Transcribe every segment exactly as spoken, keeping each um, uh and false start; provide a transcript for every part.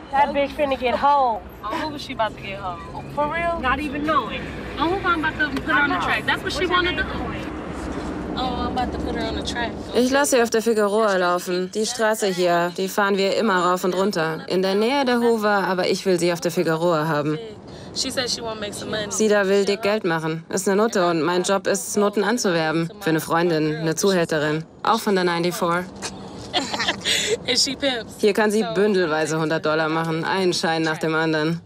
That bitch finna get whole. Oh, who was she about to get home? For real? Not even knowing. Oh, who I'm about to put her on the track? That's what she wanna do. Oh, I'm about to put her on the track. Ich lasse sie auf der Figueroa laufen. Die Straße hier, die fahren wir immer rauf und runter. In der Nähe der Hoover, aber ich will sie auf der Figueroa haben. Sie da will dick Geld machen. Ist eine Nutte und mein Job ist, Nutten anzuwerben. Für eine Freundin, eine Zuhälterin. Auch von der vierundneunzig. Hier kann sie bündelweise hundert Dollar machen. Einen Schein nach dem anderen.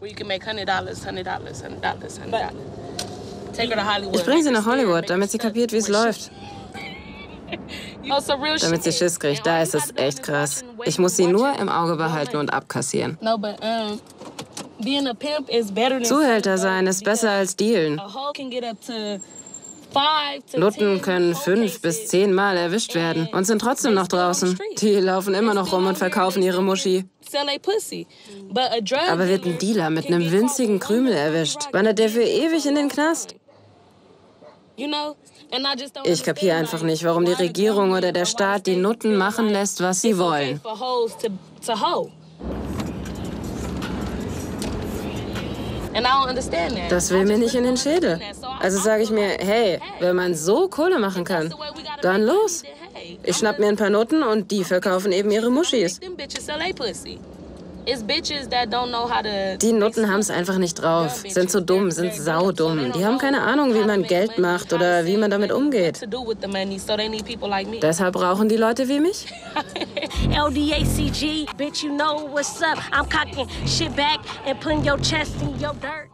Ich bringe sie nach Hollywood, damit sie kapiert, wie es läuft. Damit sie Schiss kriegt, da ist es echt krass. Ich muss sie nur im Auge behalten und abkassieren. Zuhälter sein ist besser als dealen. Nutten können fünf bis zehn Mal erwischt werden und sind trotzdem noch draußen. Die laufen immer noch rum und verkaufen ihre Muschi. Aber wird ein Dealer mit einem winzigen Krümel erwischt, wandert der für ewig in den Knast. Ich kapiere einfach nicht, warum die Regierung oder der Staat die Nutten machen lässt, was sie wollen. Das will mir nicht in den Schädel. Also sage ich mir, hey, wenn man so Kohle machen kann, dann los. Ich schnapp mir ein paar Nutten und die verkaufen eben ihre Muschis. Die Nutten haben es einfach nicht drauf, sind so dumm, sind saudumm. Die haben keine Ahnung, wie man Geld macht oder wie man damit umgeht. Deshalb brauchen die Leute wie mich. L D A C G, bitch, you know what's up. I'm cocking shit back and putting your chest in your dirt.